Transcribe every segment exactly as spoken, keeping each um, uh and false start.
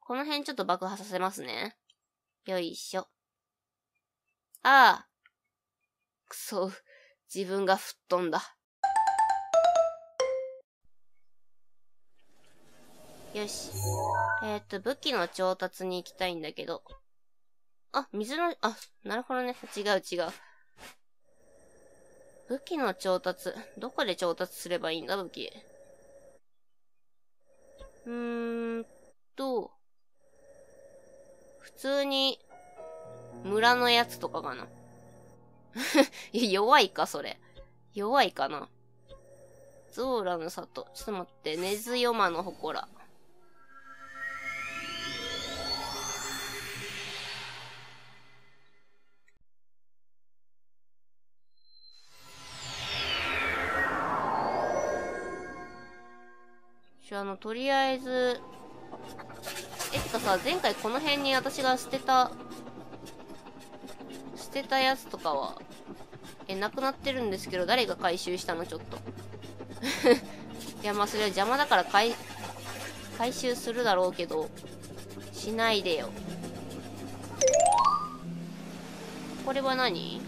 この辺ちょっと爆破させますね。よいしょ。ああ。くそ、自分が吹っ飛んだ。よし。えー、っと、武器の調達に行きたいんだけど。あ、水の、あ、なるほどね。違う違う。武器の調達。どこで調達すればいいんだ、武器。うーんと、普通に、村のやつとかかな。弱いか、それ。弱いかな。ゾーラの里。ちょっと待って。根津ヨマの祠。あの、とりあえず、え、てかさ、前回この辺に私が捨てた、捨てたやつとかは、え、なくなってるんですけど、誰が回収したのちょっと。いや、まあそれは邪魔だから回、回収するだろうけど、しないでよ。これは何？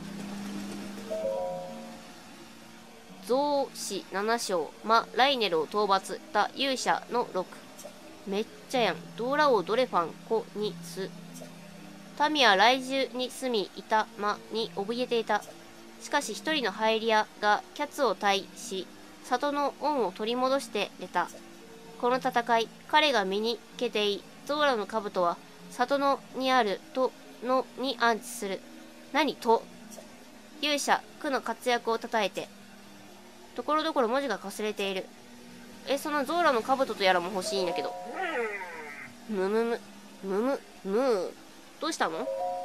増子なな章、魔、ライネルを討伐した勇者のろく。めっちゃやん。ドーラ王ドレファン、コ、に、ス。民は来獣に住みいた魔に怯えていた。しかし一人のハイリアがキャツを退し、里の恩を取り戻して出た。この戦い、彼が身につけていゾーラの兜は、里のにあるとのに安置する。何と勇者、苦の活躍をたたえて。ところどころ文字がかすれている。え、そのゾーラの兜とやらも欲しいんだけど。むむむ、むむ、むー。どうしたの？うん、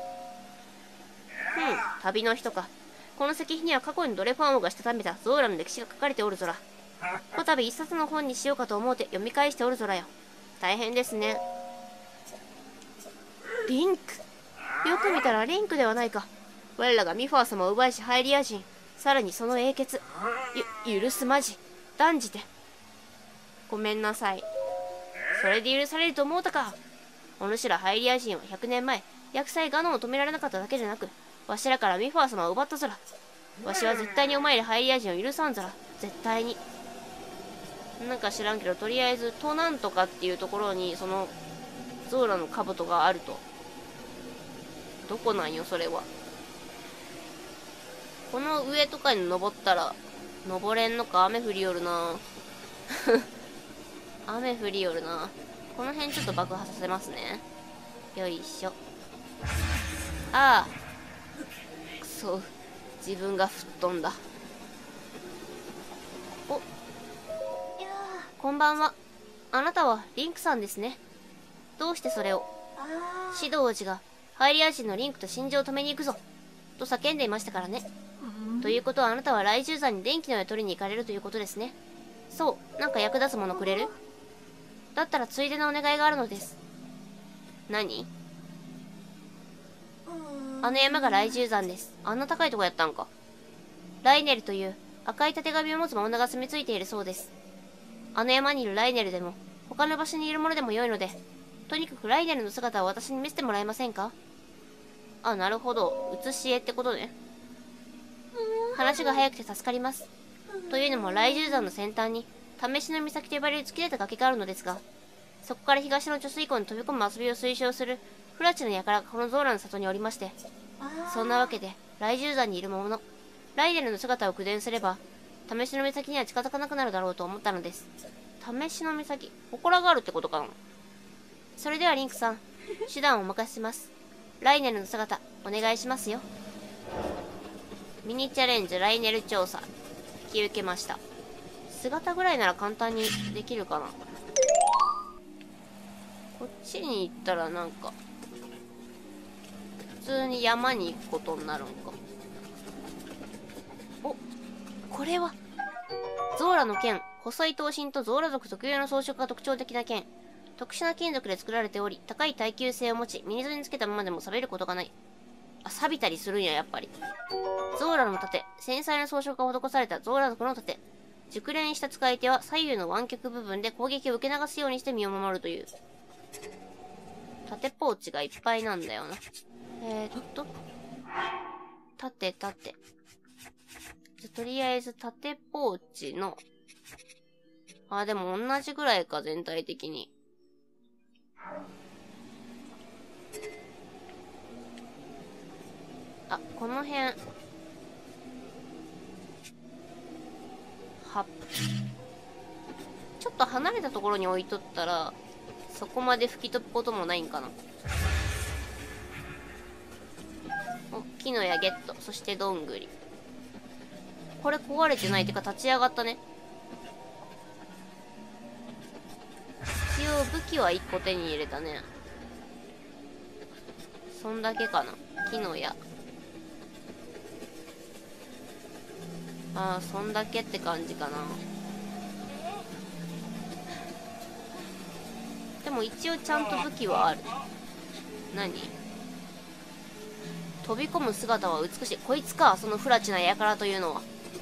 旅の人か。この石碑には過去にドレファン王がしたためたゾーラの歴史が書かれておるぞら。こたび一冊の本にしようかと思うて読み返しておるぞらよ。大変ですね。リンク。よく見たらリンクではないか。我らがミファー様を奪いしハイリア人。さらにその英傑。ゆ、許すまじ。断じて。ごめんなさい。それで許されると思うたか。お主らハイリア人はひゃくねんまえ、厄災ガノンを止められなかっただけでなく、わしらからミファー様を奪ったぞら。わしは絶対にお前らハイリア人を許さんぞら。絶対に。なんか知らんけど、とりあえず、トなんとかっていうところに、その、ゾーラの兜があると。どこなんよ、それは。この上とかに登ったら、登れんのか。雨降りよるな雨降りよるな。この辺ちょっと爆破させますね。よいしょ。ああ。くそ。自分が吹っ飛んだ。お。こんばんは。あなたはリンクさんですね。どうしてそれを？シド王子がハイリア人のリンクと真珠を止めに行くぞ。と叫んでいましたからね。ということはあなたは来獣山に電気の矢取りに行かれるということですね。そう。なんか役立つものくれる？だったらついでのお願いがあるのです。何？あの山が来獣山です。あんな高いとこやったんか。ライネルという赤いたてがみを持つ魔物が住み着いているそうです。あの山にいるライネルでも他の場所にいるものでもよいので、とにかくライネルの姿を私に見せてもらえませんか？あ、なるほど。写し絵ってことね。話が早くて助かります。というのも来獣山の先端に試しの岬と呼ばれる突き出た崖があるのですが、そこから東の貯水湖に飛び込む遊びを推奨するフラチの輩がこのゾーラの里におりまして、そんなわけで来獣山にいる魔物ライネルの姿を口伝すれば試しの岬には近づかなくなるだろうと思ったのです。試しの岬、祠があるってことかな。それではリンクさん、手段をお任せします。ライネルの姿お願いしますよ。ミニチャレンジライネル調査引き受けました。姿ぐらいなら簡単にできるかな。こっちに行ったらなんか普通に山に行くことになるんか。お、これはゾーラの剣。細い頭身とゾーラ族特有の装飾が特徴的な剣。特殊な金属で作られており、高い耐久性を持ち、ミニゾにつけたままでも錆びることがない。あ、錆びたりするんや、やっぱり。ゾーラの盾。繊細な装飾が施されたゾーラ族の盾。熟練した使い手は左右の湾曲部分で攻撃を受け流すようにして身を守るという。 縦ポーチがいっぱいなんだよな。えー、っと。縦、縦。じゃ、とりあえず縦ポーチの、あ、でも同じぐらいか、全体的に。あ、この辺。はっ。ちょっと離れたところに置いとったら、そこまで吹き飛ぶこともないんかな。お、木の矢ゲット。そしてどんぐり。これ壊れてない。てか立ち上がったね。一応武器はいっこ手に入れたね。そんだけかな。木の矢。ああ、そんだけって感じかな。でも一応ちゃんと武器はある。何？飛び込む姿は美しい。こいつか、その不埒な輩というのは。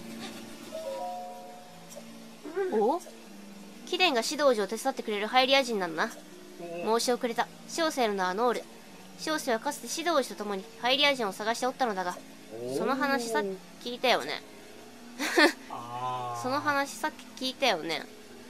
お？貴殿が指導所を手伝ってくれるハイリア人なんだな。申し遅れた。小生の名はノール。小生はかつて指導士と共にハイリア人を探しておったのだが、その話さっき聞いたよね。その話さっき聞いたよね。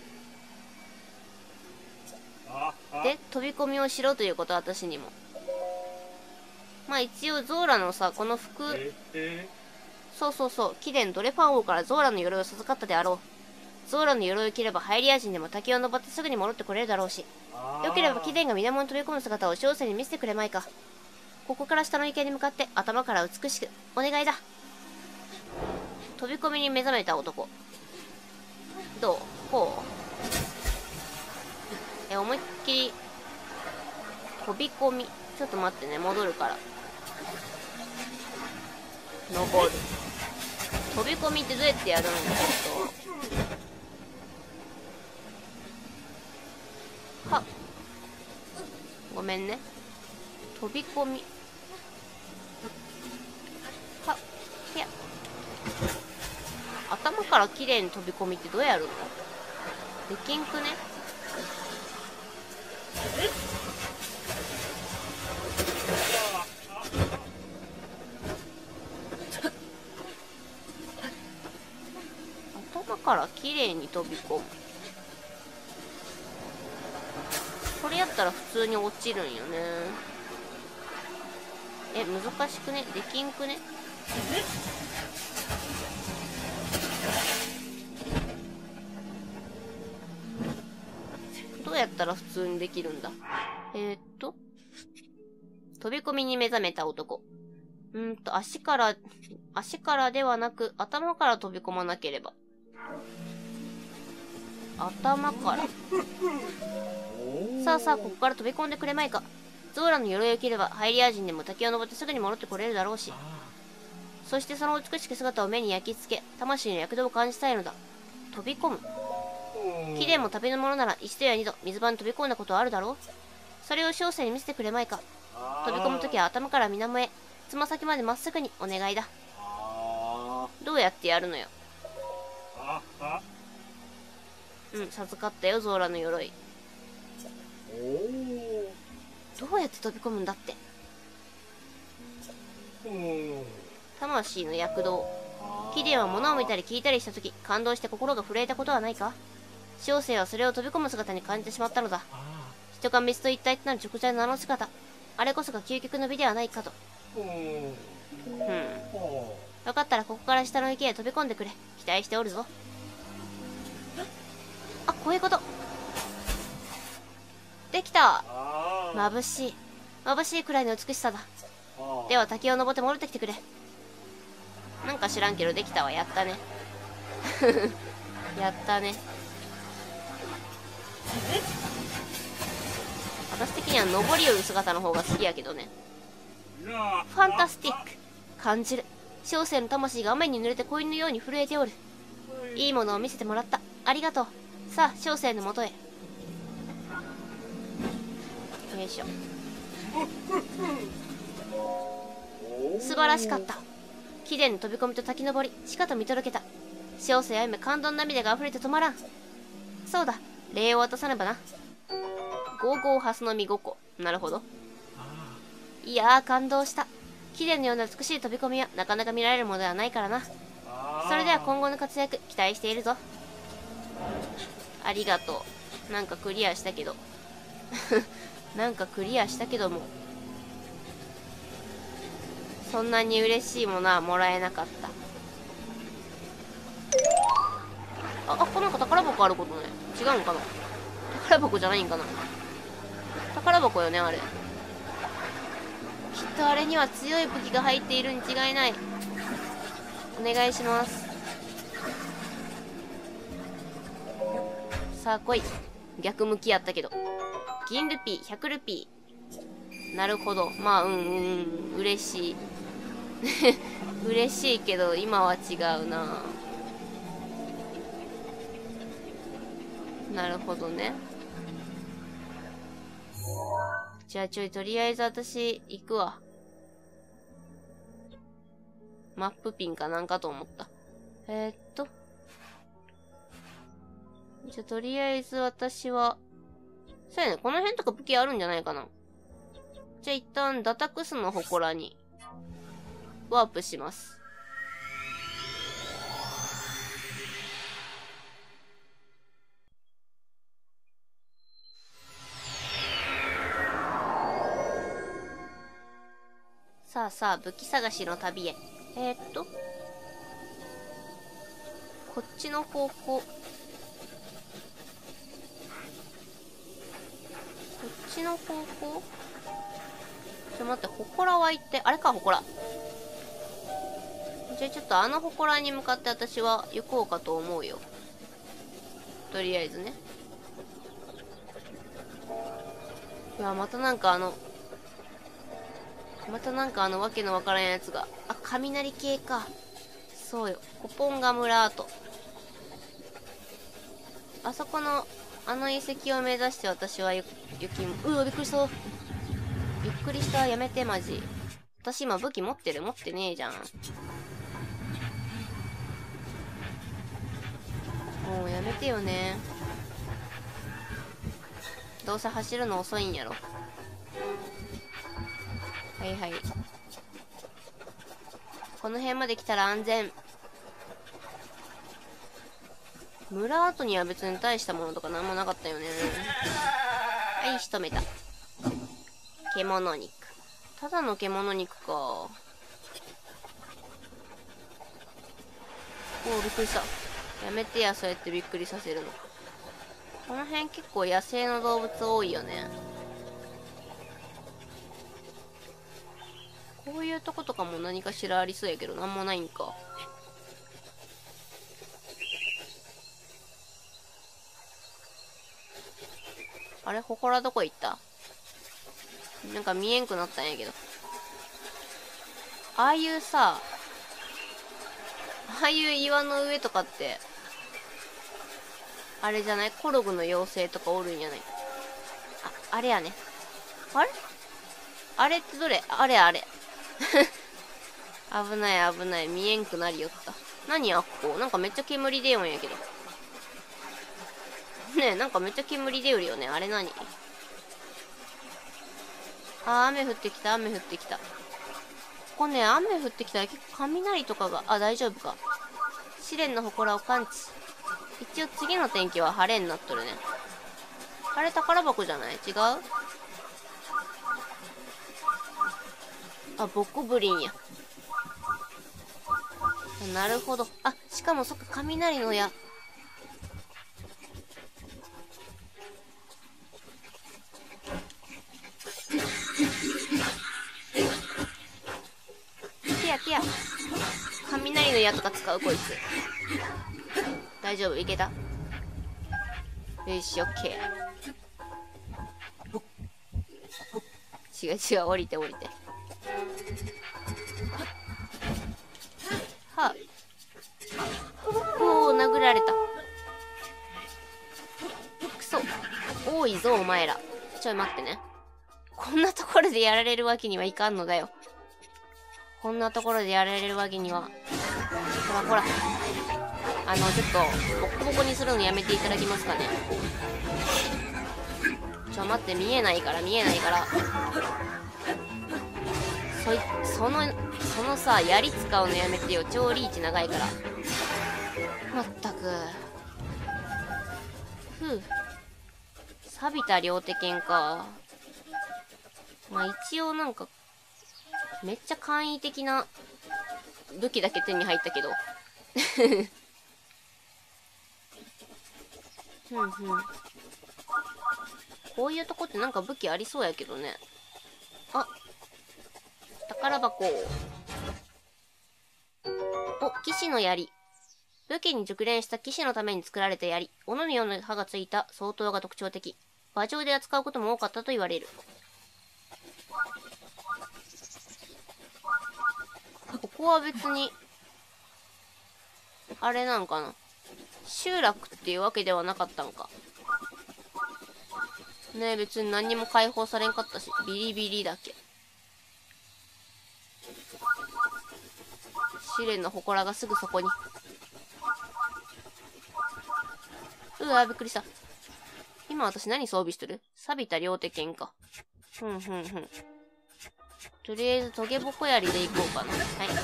で、飛び込みをしろということ、私にも。まあ一応ゾーラのさ、この服、そうそうそう、貴殿ドレファン王からゾーラの鎧を授かったであろう。ゾーラの鎧を着ればハイリア人でも滝を登ってすぐに戻ってこれるだろうし、よければ貴殿が水面に飛び込む姿を小生に見せてくれまいか。ここから下の池に向かって頭から美しくお願いだ。飛び込みに目覚めた男。どう？こう？え、思いっきり飛び込み。ちょっと待ってね、戻るから登る。飛び込みってどうやってやるんだろうと。はっ、ごめんね。飛び込み。はっ、いや、頭から綺麗に飛び込みってどうやるの？できんくね？頭から綺麗に飛び込む。これやったら普通に落ちるんよね。え、難しくね？できんくね？どうやったら普通にできるんだ？えー、っと飛び込みに目覚めた男。うーんと足から足からではなく頭から飛び込まなければ。頭から。さあさあ、ここから飛び込んでくれまいか。ゾーラの鎧を着ればハイリア人でも滝を登ってすぐに戻ってこれるだろうし、そしてその美しき姿を目に焼き付け、魂の躍動を感じたいのだ。飛び込む。貴殿も旅の者なら一度や二度水場に飛び込んだことはあるだろう。それを小生に見せてくれまいか。飛び込むときは頭から水面へ、つま先までまっすぐにお願いだ。どうやってやるのよ。うん、授かったよ、ゾーラの鎧。どうやって飛び込むんだって。魂の躍動。貴殿は物を見たり聞いたりしたとき、感動して心が震えたことはないか。小生はそれを飛び込む姿に感じてしまったのだ。人が水と一体となる直前のあの姿、あれこそが究極の美ではないかと。うん。分かったらここから下の池へ飛び込んでくれ。期待しておるぞ。あ、こういうこと。できた。眩しい。眩しいくらいの美しさだ。では滝を登って戻ってきてくれ。なんか知らんけどできたわ。やったね。やったね。私的には登りよる姿の方が好きやけどね。ファンタスティック。感じる。小生の魂が雨に濡れて子犬のように震えておる。いいものを見せてもらった。ありがとう。さあ、小生のもとへ。よいしょ。素晴らしかった。貴殿の飛び込みと滝登り、しかと見届けた。小生は今感動の涙が溢れて止まらん。そうだ、礼を渡さねばな。 ゴーゴーハスの実ごこ。なるほど。いやー、感動した。貴殿のような美しい飛び込みはなかなか見られるものではないからな。それでは今後の活躍期待しているぞ。ありがとう。なんかクリアしたけどなんかクリアしたけども、そんなに嬉しいものはもらえなかった。あ、あ、こなんか宝箱あることね。違うのかな。宝箱じゃないんかな。宝箱よね、あれ。きっとあれには強い武器が入っているに違いない。お願いします。さあ来い。逆向きやったけど。銀ルピー、ひゃくルピー。なるほど。まあ、うんうんうん。嬉しい。嬉しいけど、今は違うな。なるほどね。じゃあちょい、とりあえず私、行くわ。マップピンかなんかと思った。えー、っと。じゃあとりあえず私は、そうやね、この辺とか武器あるんじゃないかな。じゃあ一旦ダタクスの祠に、ワープします。さあさあ、武器探しの旅へ。えー、っと。こっちの方向。こっちの方向。ちょっと待って、祠は行って、あれか、祠。じゃあちょっとあの祠に向かって私は行こうかと思うよ。とりあえずね。いや、またなんかあの、またなんかあのわけのわからんやつが。あ、雷系か。そうよ。コポンガ村跡。あそこの、あの遺跡を目指して私はゆ、雪も、うわ、びっくりした。びっくりした。やめて、マジ。私今武器持ってる？持ってねえじゃん。もうやめてよね。どうせ走るの遅いんやろ。はいはい。この辺まで来たら安全。村跡には別に大したものとかなんもなかったよね。はい、仕留めた。獣肉。ただの獣肉か。おお、びっくりした。やめてや、そうやってびっくりさせるの。この辺結構野生の動物多いよね。こういうとことかも何かしらありそうやけど、なんもないんか。あれ、祠どこ行った？なんか見えんくなったんやけど。ああいうさ、ああいう岩の上とかって、あれじゃない？コログの妖精とかおるんやない？あ、あれやね。あれあれってどれ？あれあれ。危ない危ない。見えんくなりよった。何あっこ？なんかめっちゃ煙出よんやけど。ねえ、なんかめっちゃ煙出よるよね。あれ何？あー、雨降ってきた、雨降ってきた。ここね、雨降ってきたら結構雷とかが、あ、大丈夫か。試練の祠を感知。一応次の天気は晴れになっとるね。あれ宝箱じゃない？違う？あ、ボコブリンや。なるほど。あ、しかもそっか、雷の矢。てやてや。雷の矢とか使う、こいつ。大丈夫？いけた？よし、オッケー。違う違う、降りて降りて。はあ。おお、殴られた。くそ。多いぞ、お前ら。ちょい待ってね。こんなところでやられるわけにはいかんのだよ。こんなところでやられるわけには。ほらほら。あの、ちょっと、ボッコボコにするのやめていただけますかね。 ちょ待って、見えないから見えないからそいそのそのさ、槍使うのやめてよ。超リーチ長いから。まったく。ふう、錆びた両手剣か。まあ一応なんかめっちゃ簡易的な武器だけ手に入ったけどふんふん。こういうとこってなんか武器ありそうやけどね。あ、宝箱。お、騎士の槍。武器に熟練した騎士のために作られた槍。斧のような刃がついた装刀が特徴的。馬上で扱うことも多かったと言われる。ここは別にあれなんかな、集落っていうわけではなかったんかね。え、別に何にも解放されんかったし、ビリビリだけ。試練の祠がすぐそこに。うわ、びっくりした。今私何装備してる？錆びた両手剣か。ふんふんふん。とりあえずトゲボコ槍でいこうかな。はい。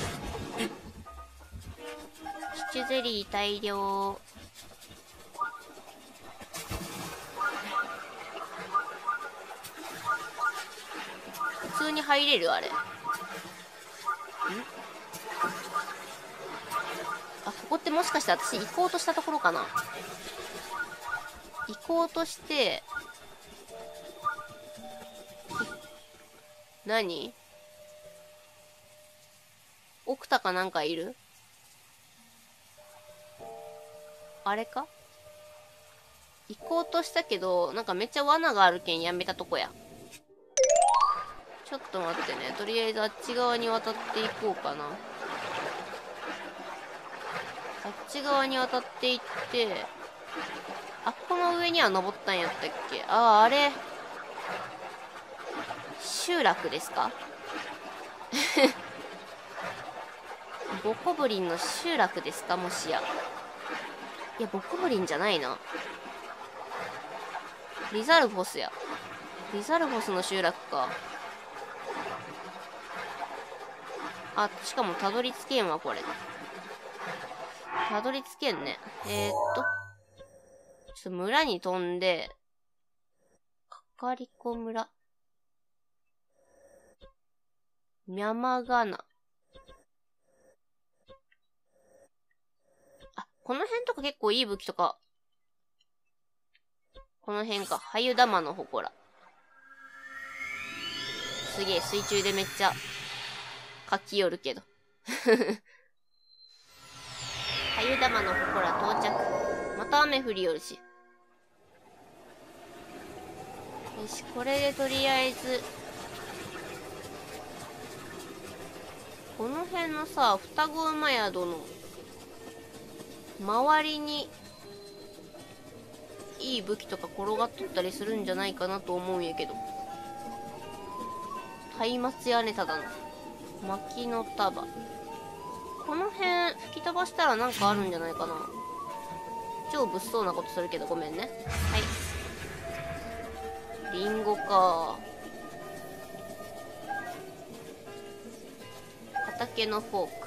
シチュゼリー大量。普通に入れるあれ。ん？あ、ここってもしかして私行こうとしたところかな。行こうとして、何？奥田かなんかいる？あれか？行こうとしたけど、なんかめっちゃ罠があるけんやめたとこや。ちょっと待ってね。とりあえずあっち側に渡っていこうかな。あっち側に渡っていって、あ、この上には登ったんやったっけ？ああ、あれ。集落ですか？ボコブリンの集落ですか？もしや。いや、ボコブリンじゃないな。リザルフォスや。リザルフォスの集落か。あ、しかもたどり着けんわ、これ。たどり着けんね。えー、っと。ちょっと村に飛んで、かかりこ村。ミャマガナ。あ、この辺とか結構いい武器とか。この辺か。ハユダマの祠。すげえ、水中でめっちゃ、書きよるけど。ハユダマの祠到着。また雨降りよるし。よし、これでとりあえず、この辺のさ、双子馬宿の、周りに、いい武器とか転がっとったりするんじゃないかなと思うんやけど。松明屋根ただの。薪の束。この辺、吹き飛ばしたらなんかあるんじゃないかな。超物騒なことするけどごめんね。はい。リンゴか。畑のフォーク。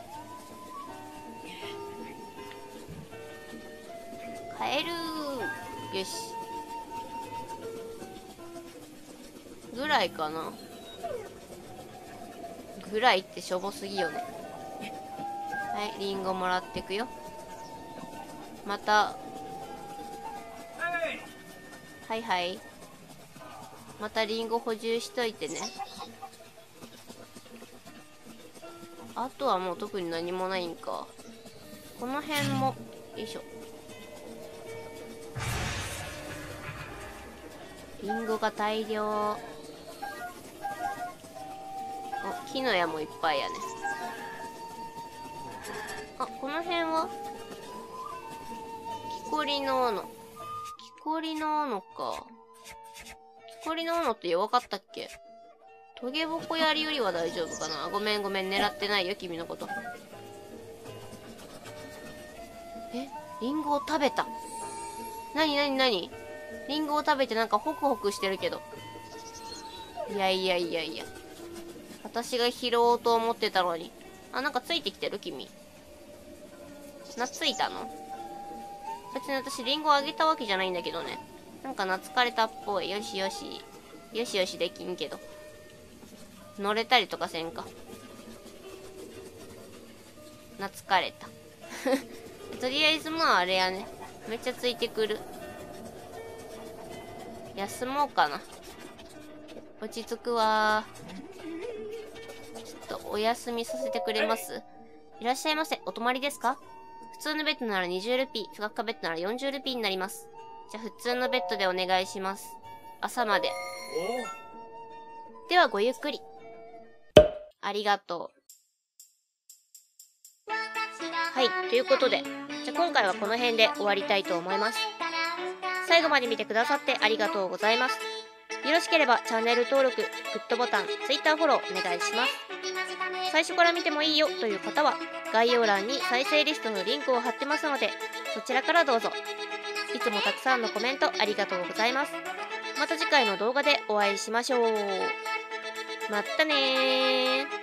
カエルー。よし。ぐらいかな。ぐらいってしょぼすぎよね。はい、リンゴもらってくよ。また。はいはい。またリンゴ補充しといてね。あとはもう特に何もないんか。この辺も、よいしょ。リンゴが大量。お、木の矢もいっぱいやね。あ、この辺は木こりの斧。木こりの斧か。木こりの斧って弱かったっけ？トゲボコ槍よりは大丈夫かな。ごめんごめん、狙ってないよ、君のこと。え、リンゴを食べた。なになになに？ リンゴを食べてなんかホクホクしてるけど。いやいやいやいや。私が拾おうと思ってたのに。あ、なんかついてきてる君。懐いたの？別に私リンゴあげたわけじゃないんだけどね。なんか懐かれたっぽい。よしよし。よしよしできんけど。乗れたりとかせんか。懐かれた。とりあえずまああれやね。めっちゃついてくる。休もうかな。落ち着くわー。ちょっとお休みさせてくれます？いらっしゃいませ。お泊まりですか？普通のベッドならにじゅうルピー、ふかふかベッドならよんじゅうルピーになります。じゃあ普通のベッドでお願いします。朝まで。ではごゆっくり。ありがとう。はい、ということで、じゃあ今回はこの辺で終わりたいと思います。最後まで見てくださってありがとうございます。よろしければチャンネル登録、グッドボタン、Twitter フォローお願いします。最初から見てもいいよという方は、概要欄に再生リストのリンクを貼ってますので、そちらからどうぞ。いつもたくさんのコメントありがとうございます。また次回の動画でお会いしましょう。まったねー。